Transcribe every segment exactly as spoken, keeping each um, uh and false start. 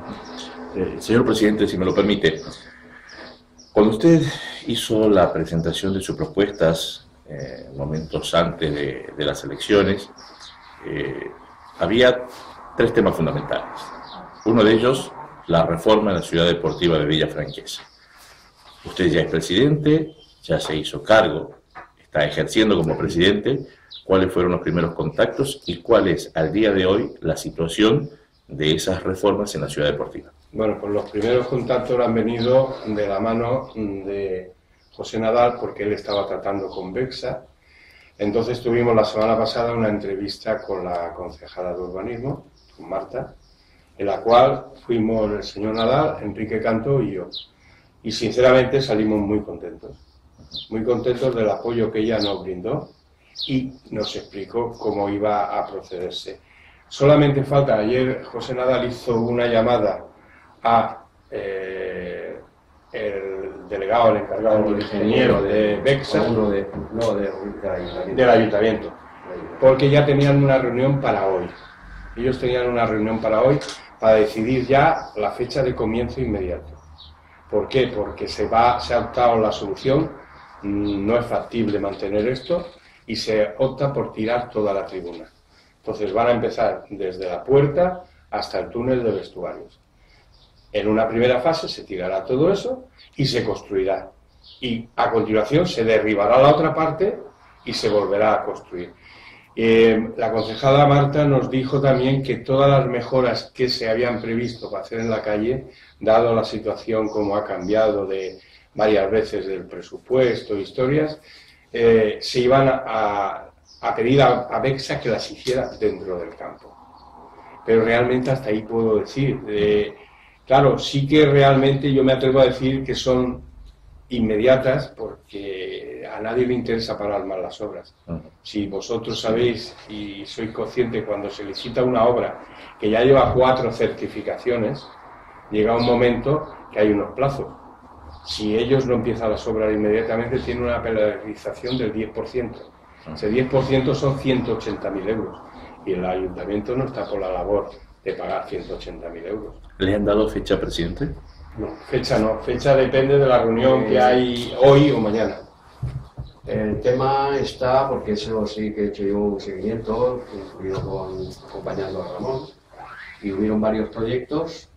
Eh, señor presidente, si me lo permite, cuando usted hizo la presentación de sus propuestas, eh, momentos antes de, de las elecciones, eh, había tres temas fundamentales. Uno de ellos, la reforma en la ciudad deportiva de Villa Franquesa. Usted ya es presidente, ya se hizo cargo, está ejerciendo como presidente. ¿Cuáles fueron los primeros contactos y cuál es, al día de hoy, la situación de esas reformas en la ciudad deportiva? Bueno, pues los primeros contactos han venido de la mano de José Nadal, porque él estaba tratando con Bexa. Entonces tuvimos la semana pasada una entrevista con la concejala de urbanismo, con Marta, en la cual fuimos el señor Nadal, Enrique Canto y yo. Y sinceramente salimos muy contentos, muy contentos del apoyo que ella nos brindó y nos explicó cómo iba a procederse. Solamente falta, ayer José Nadal hizo una llamada a eh, el delegado, el encargado, el ingeniero de Bexa, uno de, no, de, de ayuntamiento. del ayuntamiento, porque ya tenían una reunión para hoy. Ellos tenían una reunión para hoy para decidir ya la fecha de comienzo inmediato. ¿Por qué? Porque se, va, se ha optado la solución, no es factible mantener esto, y se opta por tirar toda la tribuna. Entonces van a empezar desde la puerta hasta el túnel de vestuarios. En una primera fase se tirará todo eso y se construirá. Y a continuación se derribará la otra parte y se volverá a construir. Eh, la concejala Marta nos dijo también que todas las mejoras que se habían previsto para hacer en la calle, dado la situación como ha cambiado de varias veces del presupuesto, historias, eh, se iban a, a pedir a, a Bexa que las hiciera dentro del campo. Pero realmente hasta ahí puedo decir. Eh, claro, sí que realmente yo me atrevo a decir que son inmediatas, porque a nadie le interesa parar más las obras. Si vosotros sabéis y sois conscientes, cuando se licita una obra que ya lleva cuatro certificaciones, llega un momento que hay unos plazos. Si ellos no empiezan las obras inmediatamente, tienen una penalización del diez por ciento. Ese diez por ciento son ciento ochenta mil euros y el ayuntamiento no está por la labor de pagar ciento ochenta mil euros. ¿Le han dado fecha, presidente? No, fecha no. Fecha depende de la reunión que hay hoy o mañana. El tema está, porque eso sí que he hecho yo un seguimiento, incluido con, acompañando a Ramón, y hubieron varios proyectos,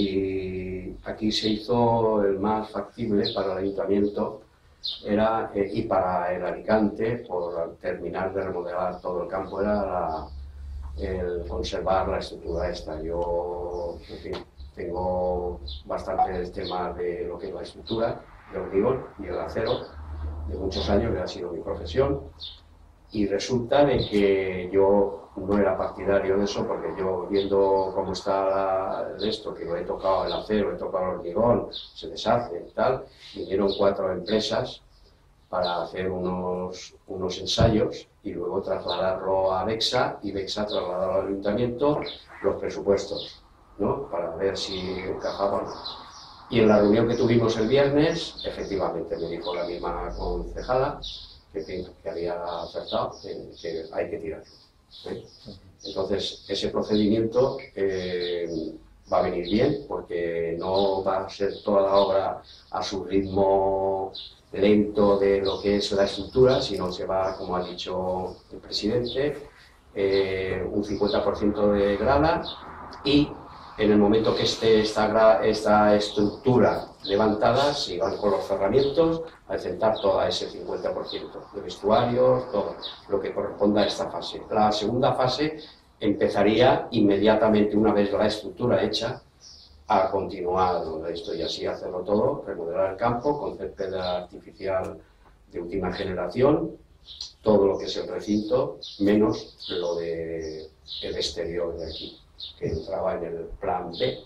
y aquí se hizo el más factible para el ayuntamiento, era, eh, y para el Alicante, por terminar de remodelar todo el campo, era la, el conservar la estructura esta. Yo, en fin, tengo bastantes temas de lo que es la estructura, de hormigón y el acero, de muchos años, que ha sido mi profesión, y resulta de que yo no era partidario de eso, porque yo, viendo cómo está esto, que lo he tocado el acero, he tocado el hormigón, se deshace y tal, vinieron cuatro empresas para hacer unos, unos ensayos y luego trasladarlo a Bexa, y Bexa trasladar al ayuntamiento los presupuestos, ¿no?, para ver si encajaban. Y en la reunión que tuvimos el viernes, efectivamente me dijo la misma concejala que, que había acertado, que, que hay que tirarlo, ¿eh? Entonces, ese procedimiento eh, va a venir bien, porque no va a ser toda la obra a su ritmo lento de lo que es la estructura, sino se va, como ha dicho el presidente, eh, un cincuenta por ciento de grada, y en el momento que esté esta, esta estructura levantada, se van con los cerramientos a sentar todo ese cincuenta por ciento de vestuarios, todo lo que corresponda a esta fase. La segunda fase empezaría inmediatamente, una vez la estructura hecha, a continuar esto y así hacerlo todo, remodelar el campo con césped artificial de última generación, todo lo que es el recinto, menos lo de el exterior de aquí, que entraba en el plan B.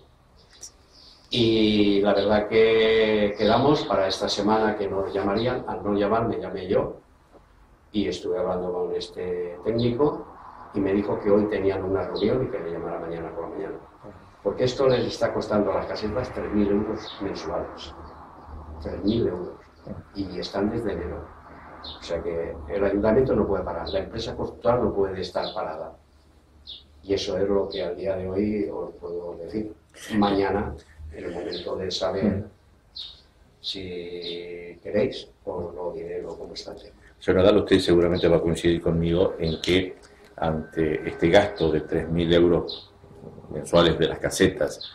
Y la verdad que quedamos para esta semana que nos llamarían. Al no llamar, me llamé yo y estuve hablando con este técnico y me dijo que hoy tenían una reunión y que le llamara mañana por la mañana, porque esto les está costando a las casetas tres mil euros mensuales, tres mil euros, y están desde enero. O sea que el ayuntamiento no puede parar, la empresa constructora no puede estar parada. Y eso es lo que al día de hoy os puedo decir. Mañana, en el momento de saber si queréis, os lo diré lo como está el tema. Señor Nadal, usted seguramente va a coincidir conmigo en que ante este gasto de tres mil euros mensuales de las casetas,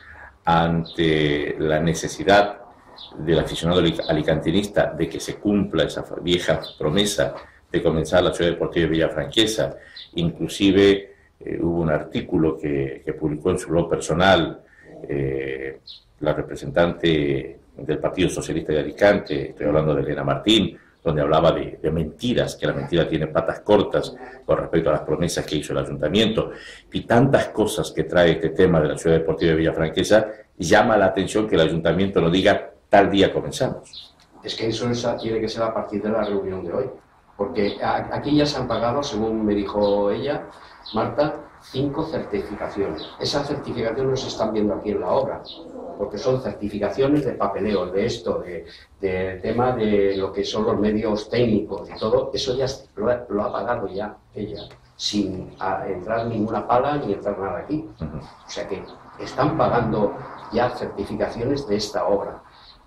ante la necesidad del aficionado alicantinista de que se cumpla esa vieja promesa de comenzar la Ciudad Deportiva de Villa Franquesa, inclusive eh, hubo un artículo que, que publicó en su blog personal eh, la representante del Partido Socialista de Alicante, estoy hablando de Elena Martín, donde hablaba de, de mentiras, que la mentira tiene patas cortas con respecto a las promesas que hizo el ayuntamiento, y tantas cosas que trae este tema de la Ciudad Deportiva de Villa Franquesa, llama la atención que el ayuntamiento no diga tal día comenzamos. Es que eso es, tiene que ser a partir de la reunión de hoy, porque a, aquí ya se han pagado, según me dijo ella, Marta, cinco certificaciones. Esas certificaciones no se están viendo aquí en la obra, porque son certificaciones de papeleo, de esto, de, de tema de lo que son los medios técnicos y todo, eso ya lo ha, lo ha pagado ya ella, sin a, entrar ninguna pala ni entrar nada aquí. O sea que están pagando ya certificaciones de esta obra.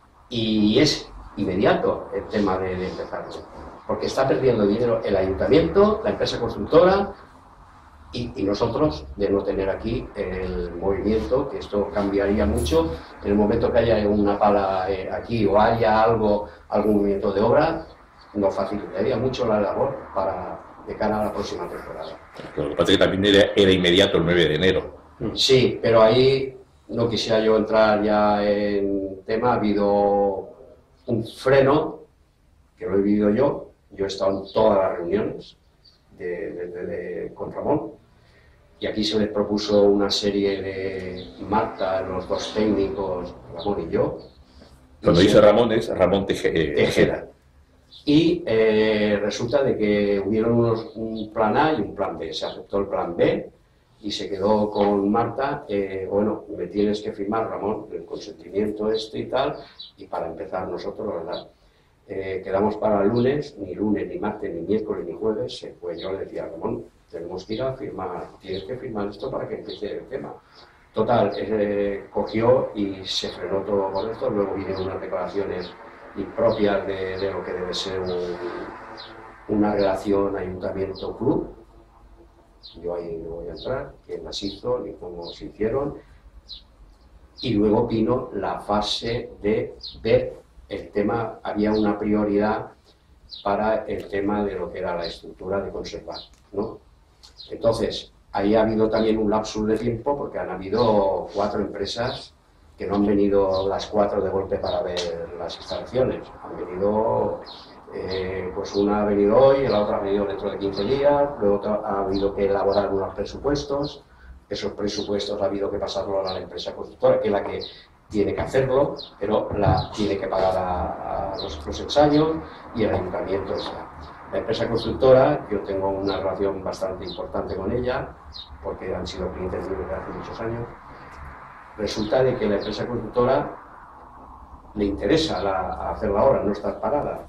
Y es inmediato el tema de, de empezarlo, porque está perdiendo dinero el ayuntamiento, la empresa constructora, Y, y nosotros de no tener aquí el movimiento, que esto cambiaría mucho en el momento que haya una pala eh, aquí o haya algo, algún movimiento de obra, nos facilitaría mucho la labor para de cara a la próxima temporada. Lo que pasa es que también era, era inmediato el nueve de enero. Sí, pero ahí no quisiera yo entrar ya en tema. Ha habido un freno, que lo he vivido yo, yo he estado en todas las reuniones de, de, de, de, con Ramón. Y aquí se les propuso una serie de Marta, los dos técnicos, Ramón y yo. Cuando y dice se... Ramón es Ramón Teje... Tejera. Y eh, resulta de que hubieron unos, un plan A y un plan B. Se aceptó el plan B y se quedó con Marta. Eh, bueno, me tienes que firmar, Ramón, el consentimiento este y tal, y para empezar nosotros, ¿verdad? Eh, quedamos para el lunes, ni lunes, ni martes, ni miércoles, ni jueves. Eh, pues yo le decía a Ramón, tenemos que ir a firmar, tienes que firmar esto para que empiece el tema. Total, eh, cogió y se frenó todo con esto. Luego vinieron unas declaraciones impropias de, de lo que debe ser un, una relación ayuntamiento-club. Yo ahí no voy a entrar, quién las hizo ni cómo se hicieron. Y luego vino la fase de ver el tema, había una prioridad para el tema de lo que era la estructura de conservar, ¿no? Entonces, ahí ha habido también un lapsus de tiempo, porque han habido cuatro empresas que no han venido las cuatro de golpe para ver las instalaciones. Han venido, eh, pues una ha venido hoy, la otra ha venido dentro de quince días, luego ha habido que elaborar unos presupuestos, esos presupuestos ha habido que pasarlo a la empresa constructora, que es la que tiene que hacerlo, pero la tiene que pagar a, a los, los ensayos y el ayuntamiento. O sea, la empresa constructora, yo tengo una relación bastante importante con ella, porque han sido clientes míos desde hace muchos años. Resulta de que la empresa constructora le interesa la, hacer la obra, no estar parada.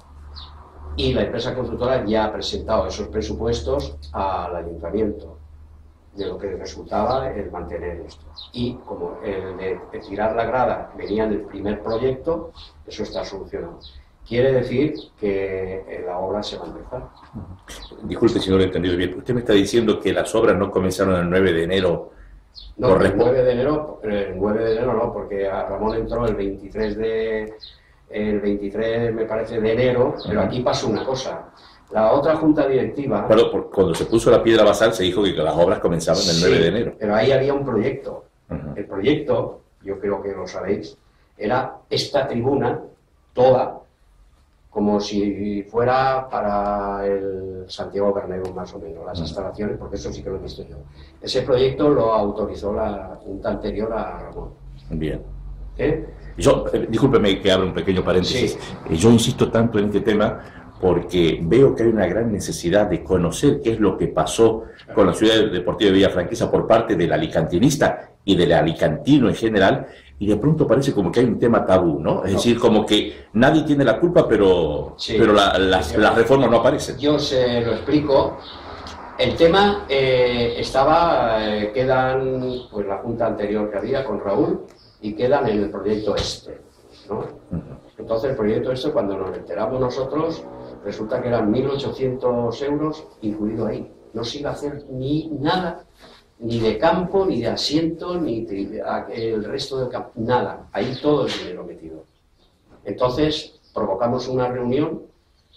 Y la empresa constructora ya ha presentado esos presupuestos al ayuntamiento, de lo que resultaba el mantener esto. Y como el de, de tirar la grada venía en el primer proyecto, eso está solucionado. Quiere decir que la obra se va a empezar. Disculpe si no lo he entendido bien. Usted me está diciendo que las obras no comenzaron el nueve de enero. No, el nueve de enero, el nueve de enero no, porque a Ramón entró el veintitrés de, el veintitrés me parece de enero, pero aquí pasó una cosa. La otra junta directiva... Bueno, cuando se puso la piedra basal se dijo que las obras comenzaban el nueve de enero. Pero ahí había un proyecto. Uh-huh. El proyecto, yo creo que lo sabéis, era esta tribuna toda, como si fuera para el Santiago Bernabéu más o menos, las uh-huh. instalaciones, porque eso sí que lo he visto yo. Ese proyecto lo autorizó la junta anterior a Ramón. Bien. ¿Eh? Yo, eh, discúlpeme que abra un pequeño paréntesis. Sí. Yo insisto tanto en este tema porque veo que hay una gran necesidad de conocer qué es lo que pasó con la Ciudad Deportiva de Villa Franquesa por parte del alicantinista y del alicantino en general, y de pronto parece como que hay un tema tabú, ¿no? Es no. decir, como que nadie tiene la culpa, pero, sí, pero la, las, sí, las reformas no aparecen. Yo se lo explico. El tema eh, estaba, eh, quedan, pues la junta anterior que había con Raúl, y quedan en el proyecto este, ¿no? Entonces el proyecto este, cuando nos enteramos nosotros, resulta que eran mil ochocientos euros incluido ahí. No se iba a hacer ni nada, ni de campo, ni de asiento, ni de, el resto del campo, nada. Ahí todo el dinero metido. Entonces provocamos una reunión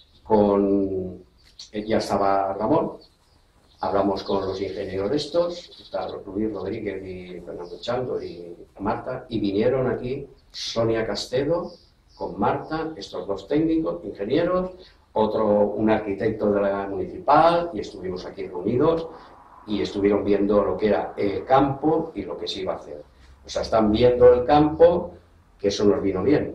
con, ya estaba Ramón, hablamos con los ingenieros estos, está Luis Rodríguez y Fernando Chando y Marta, y vinieron aquí Sonia Castedo con Marta, estos dos técnicos, ingenieros, otro, un arquitecto de la municipal, y estuvimos aquí reunidos y estuvieron viendo lo que era el campo y lo que se iba a hacer. O sea, están viendo el campo, que eso nos vino bien.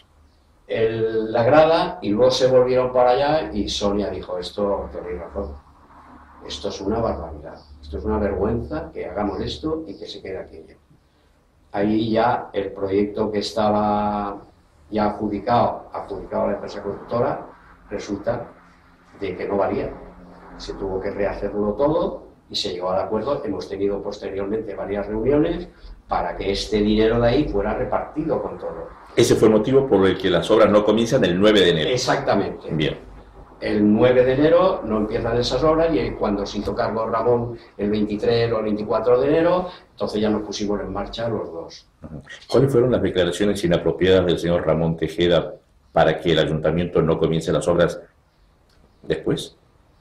El, la grada, y luego se volvieron para allá y Sonia dijo, esto tenéis razón, esto es una barbaridad, esto es una vergüenza que hagamos esto y que se quede aquello. Ahí ya el proyecto que estaba ya adjudicado, adjudicado a la empresa constructora, resulta de que no valía. Se tuvo que rehacerlo todo y se llegó al acuerdo. Hemos tenido posteriormente varias reuniones para que este dinero de ahí fuera repartido con todo. Ese fue el motivo por el que las obras no comienzan el nueve de enero. Exactamente. Bien. El nueve de enero no empiezan esas obras, y cuando se hizo cargo Ramón el veintitrés o el veinticuatro de enero, entonces ya nos pusimos en marcha los dos. ¿Cuáles fueron las declaraciones inapropiadas del señor Ramón Tejeda para que el ayuntamiento no comience las obras después?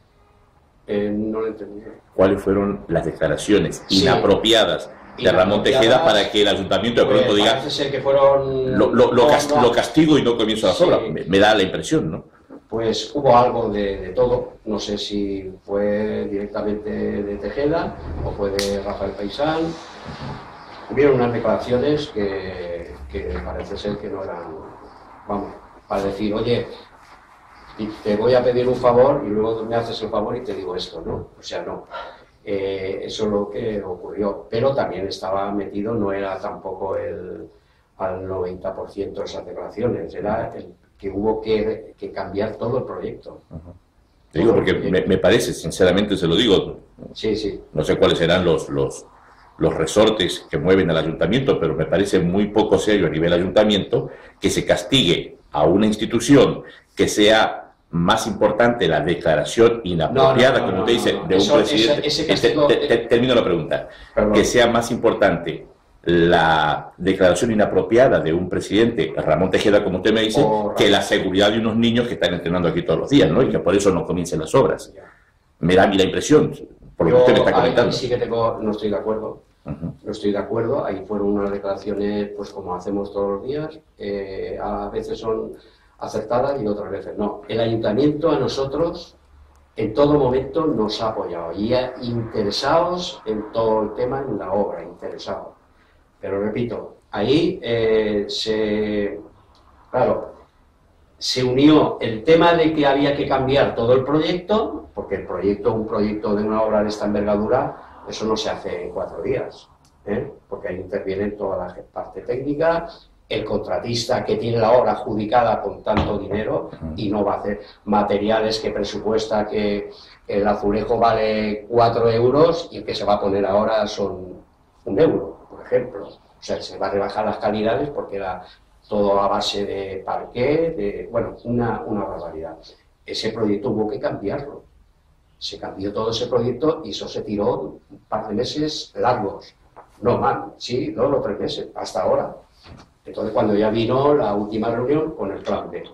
Eh, no lo entendí. ¿Cuáles fueron las declaraciones Sí. inapropiadas de Ramón Tejeda para que el ayuntamiento de pronto pues, diga parece ser que fueron lo, lo, lo, no, cast no, lo castigo y no comienzo las sí. obras? Me, me da la impresión, ¿no? Pues hubo algo de, de todo, no sé si fue directamente de Tejeda o fue de Rafael Paisán. Hubieron unas declaraciones que, que parece ser que no eran, vamos, para decir, oye, te voy a pedir un favor y luego me haces el favor y te digo esto, ¿no? O sea, no. Eh, eso es lo que ocurrió, pero también estaba metido, no era tampoco el al noventa por ciento de esas declaraciones, era el que hubo que, que cambiar todo el proyecto. Uh-huh. Te digo porque me, me parece, sinceramente se lo digo, sí, sí. No sé cuáles serán los, los, los resortes que mueven al ayuntamiento, pero me parece muy poco serio a nivel ayuntamiento que se castigue a una institución que sea más importante la declaración inapropiada, no, no, no, como usted dice, de eso, un presidente. Ese, ese castigo, te, te, te, termino la pregunta. Perdón. Que sea más importante la declaración inapropiada de un presidente, Ramón Tejeda, como usted me dice, oh, que la seguridad de unos niños que están entrenando aquí todos los días, ¿no? Y que por eso no comiencen las obras. Me da a mí la impresión, por lo Yo, que usted me está comentando. Ahí sí que tengo, no estoy de acuerdo. Uh-huh. No estoy de acuerdo. Ahí fueron unas declaraciones, pues como hacemos todos los días. Eh, a veces son acertadas y otras veces no. El ayuntamiento a nosotros en todo momento nos ha apoyado y ha interesados en todo el tema, en la obra, interesados. Pero repito, ahí eh, se, claro, se unió el tema de que había que cambiar todo el proyecto, porque el proyecto, un proyecto de una obra de esta envergadura, eso no se hace en cuatro días, ¿eh? Porque ahí interviene toda la parte técnica, el contratista que tiene la obra adjudicada con tanto dinero y no va a hacer materiales que presupuesta que el azulejo vale cuatro euros y el que se va a poner ahora son un euro. Por ejemplo, o sea, se va a rebajar las calidades porque era todo a base de parqué, de, bueno, una, una barbaridad. Ese proyecto hubo que cambiarlo. Se cambió todo ese proyecto y eso se tiró un par de meses largos. No más, sí, dos o tres meses, hasta ahora. Entonces, cuando ya vino la última reunión con el plan B.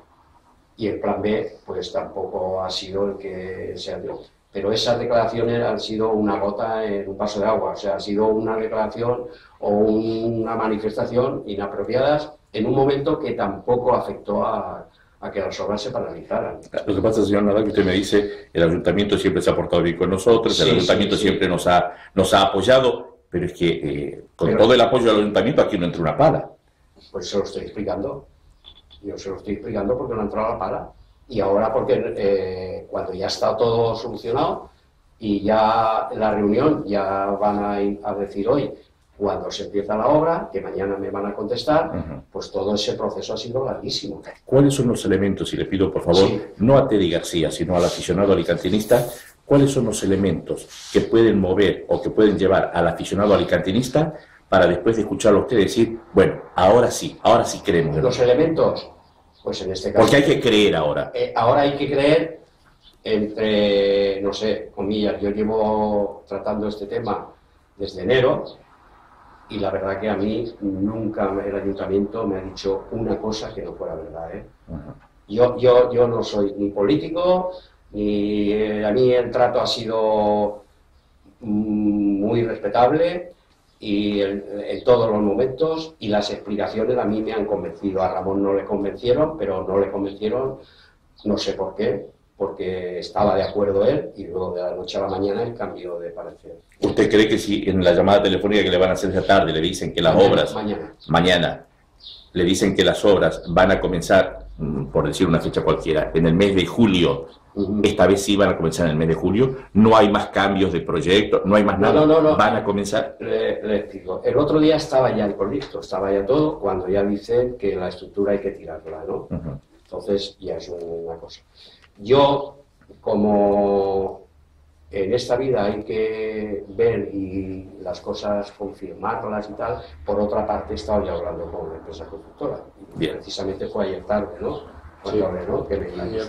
Y el plan B, pues tampoco ha sido el que se ha dio. Pero esas declaraciones han sido una gota en un vaso de agua, o sea, ha sido una declaración o una manifestación inapropiadas en un momento que tampoco afectó a, a que las obras se paralizaran. Lo que pasa, señor Nadal, que usted me dice, el ayuntamiento siempre se ha portado bien con nosotros, el sí, ayuntamiento sí, sí. siempre nos ha, nos ha apoyado, pero es que eh, con pero, todo el apoyo del ayuntamiento aquí no entra una pala. Pues se lo estoy explicando, yo se lo estoy explicando porque no ha entrado la pala. Y ahora porque eh, cuando ya está todo solucionado y ya la reunión ya van a, a decir hoy, cuando se empieza la obra, que mañana me van a contestar, uh-huh. Pues todo ese proceso ha sido larguísimo. ¿Cuáles son los elementos, y le pido por favor, sí. no a Teddy García, sino al aficionado alicantinista, ¿cuáles son los elementos que pueden mover o que pueden llevar al aficionado alicantinista para después de escucharlo a usted decir, bueno, ahora sí, ahora sí creemos? Los elementos, pues en este caso... Porque hay que creer ahora. Eh, ahora hay que creer entre, no sé, comillas, yo llevo tratando este tema desde enero y la verdad que a mí nunca el ayuntamiento me ha dicho una cosa que no fuera verdad, ¿eh? Uh-huh. Yo, yo, yo no soy ni político, ni eh, a mí el trato ha sido muy respetable y el, en todos los momentos, y las explicaciones a mí me han convencido. A Ramón no le convencieron, pero no le convencieron, no sé por qué, porque estaba de acuerdo él y luego de la noche a la mañana él cambió de parecer. ¿Usted cree que si en la llamada telefónica que le van a hacer esta tarde le dicen que las mañana, obras... Mañana. Mañana. Le dicen que las obras van a comenzar, por decir una fecha cualquiera, en el mes de julio. Uh-huh. Esta vez sí van a comenzar en el mes de julio. No hay más cambios de proyecto, no hay más nada. No, no, no, no. Van a comenzar. Le, le explico. El otro día estaba ya el proyecto, estaba ya todo, cuando ya dicen que la estructura hay que tirarla, ¿no? Uh-huh. Entonces ya es una cosa. Yo, como en esta vida hay que ver y las cosas confirmarlas y tal, por otra parte he estado ya hablando con una empresa constructora. Y Bien. Precisamente fue ayer tarde, ¿no? Sí. Hablé, ¿no? Que me,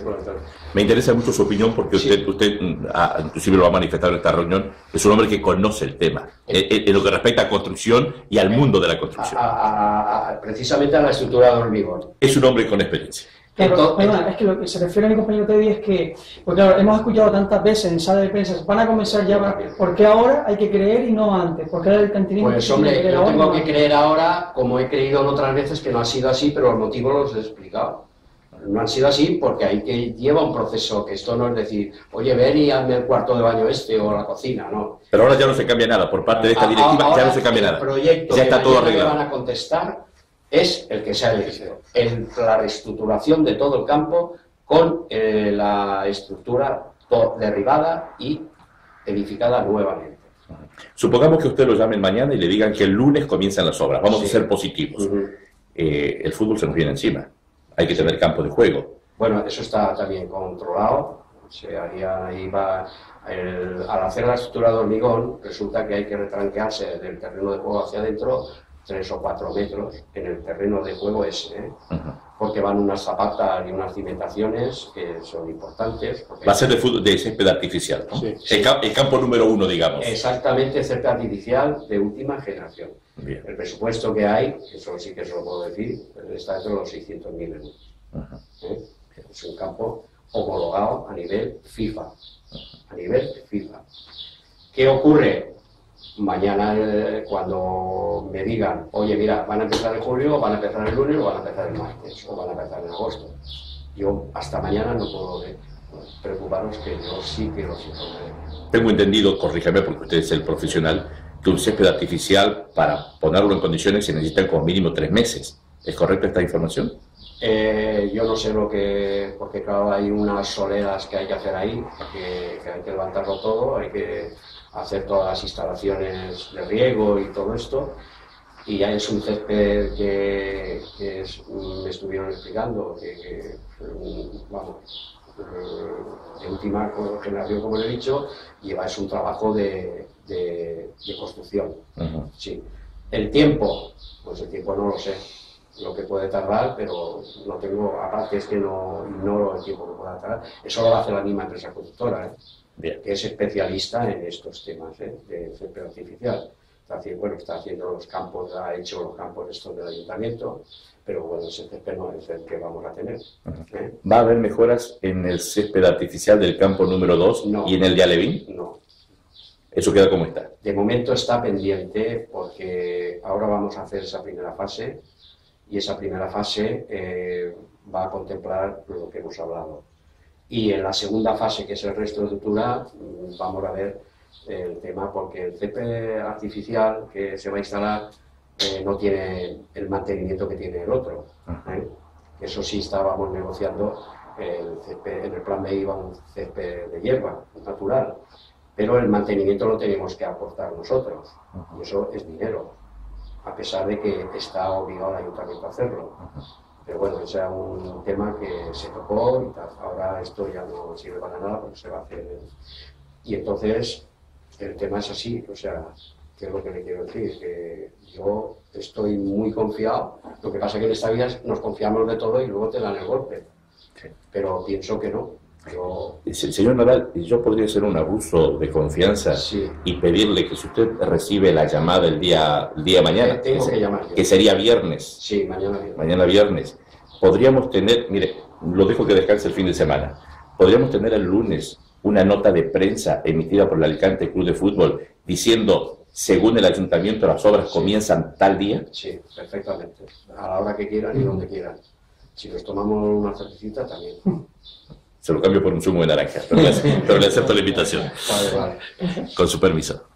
me interesa mucho su opinión porque usted, sí. usted ah, inclusive lo ha manifestado en esta reunión, es un hombre que conoce el tema, eh, en, en lo que respecta a construcción y al mundo de la construcción. A, a, a, precisamente a la estructura de hormigón. Es un hombre con experiencia. Claro, perdona, es que lo que se refiere a mi compañero Teddy es que, pues claro, hemos escuchado tantas veces en sala de prensa, van a comenzar ya, ¿por qué ahora hay que creer y no antes? ¿Por qué el cantinismo? Pues hombre, yo tengo ahora, que no creer ahora, como he creído en otras veces que no ha sido así, pero los motivos los he explicado. No han sido así porque hay que lleva un proceso, que esto no es decir, oye, ven y hazme el cuarto de baño este o la cocina, no. Pero ahora ya no se cambia nada, por parte de esta directiva ahora ya no se cambia nada. El proyecto ya está todo arreglado. Que van a contestar es el que se ha elegido, el, la reestructuración de todo el campo con eh, la estructura derribada y edificada nuevamente. Supongamos que usted lo llamen mañana y le digan que el lunes comienzan las obras, vamos sí. a ser positivos. Uh-huh. eh, el fútbol se nos viene encima, hay que sí. tener campo de juego. Bueno, eso está también controlado, se haría, iba, el, al hacer la estructura de hormigón resulta que hay que retranquearse del terreno de juego hacia adentro tres o cuatro metros en el terreno de juego ese, ¿eh? Uh-huh. Porque van unas zapatas y unas cimentaciones que son importantes. Va a ser de, fútbol, de césped artificial, ¿no? Sí, sí. El, el campo número uno, digamos. Exactamente, césped artificial de última generación. Bien. El presupuesto que hay, eso sí que se lo puedo decir, está entre los seiscientos mil euros. Uh-huh. ¿Eh? Es un campo homologado a nivel FIFA. Uh-huh. A nivel FIFA. ¿Qué ocurre? Mañana, eh, cuando me digan, oye, mira, van a empezar en julio, o van a empezar el lunes, o van a empezar el martes, o van a empezar en agosto. Yo hasta mañana no puedo eh, preocuparos, que yo sí que los informaré. Tengo entendido, corríjame porque usted es el profesional, que un césped artificial, para ponerlo en condiciones, se necesitan como mínimo tres meses. ¿Es correcta esta información? Eh, yo no sé lo que... porque claro, hay unas soleras que hay que hacer ahí, que, que hay que levantarlo todo, hay que hacer todas las instalaciones de riego y todo esto, y ya es un césped que, que es, me estuvieron explicando, que, que vamos, de última generación, como le he dicho, lleva es un trabajo de, de, de construcción. Uh-huh. Sí. El tiempo, pues el tiempo no lo sé, lo que puede tardar, pero no tengo, aparte es que no ignoro el tiempo que pueda tardar, eso lo hace la misma empresa constructora, ¿eh? Bien. Que es especialista en estos temas, ¿eh? De césped artificial. Está haciendo, bueno, está haciendo los campos, ha hecho los campos estos del ayuntamiento, pero bueno, ese césped no es el que vamos a tener. ¿Eh? ¿Va a haber mejoras en el césped artificial del campo número dos no, y en el de Alevín? No. ¿Eso queda como está? De momento está pendiente porque ahora vamos a hacer esa primera fase y esa primera fase eh, va a contemplar lo que hemos hablado. Y en la segunda fase, que es el resto de estructura, vamos a ver el tema, porque el césped artificial que se va a instalar eh, no tiene el mantenimiento que tiene el otro. ¿eh? Eso sí estábamos negociando, el césped, en el plan B iba un césped de hierba natural, pero el mantenimiento lo tenemos que aportar nosotros, y eso es dinero, a pesar de que está obligado el ayuntamiento a hacerlo. Pero bueno, ese era un tema que se tocó y tal. Ahora esto ya no sirve para nada porque se va a hacer Y entonces, el tema es así, o sea, ¿qué es lo que le quiero decir? Que yo estoy muy confiado, lo que pasa es que en esta vida nos confiamos de todo y luego te dan el golpe. Sí. Pero pienso que no. Yo... Señor Nadal, yo podría hacer un abuso de confianza Sí. y pedirle que si usted recibe la llamada el día, el día de mañana, Tengo que llamar yo. que sería viernes, Sí, mañana viernes. mañana viernes, podríamos tener, mire, lo dejo que descanse el fin de semana, podríamos tener el lunes una nota de prensa emitida por el Alicante Club de Fútbol diciendo, según el ayuntamiento, las obras Sí. comienzan tal día. Sí, perfectamente. A la hora que quieran y donde quieran. Si nos tomamos una cervecita también. Se lo cambio por un zumo de naranja, pero le, pero le acepto la invitación. Vale, vale. Con su permiso.